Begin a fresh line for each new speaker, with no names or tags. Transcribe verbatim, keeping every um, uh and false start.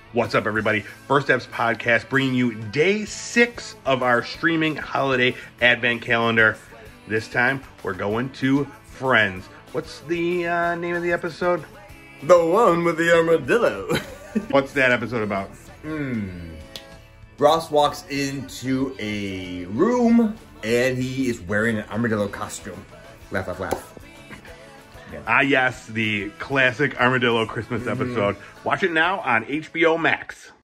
What's up, everybody? First Steps Podcast bringing you day six of our streaming holiday advent calendar. This time, we're going to Friends. What's the uh, name of the episode?
The One With The Armadillo.
What's that episode about?
Hmm. Ross walks into a room and he is wearing an armadillo costume. Laugh, laugh, laugh.
Yeah. Ah, yes, the classic Armadillo Christmas episode. Mm-hmm. Watch it now on H B O Max.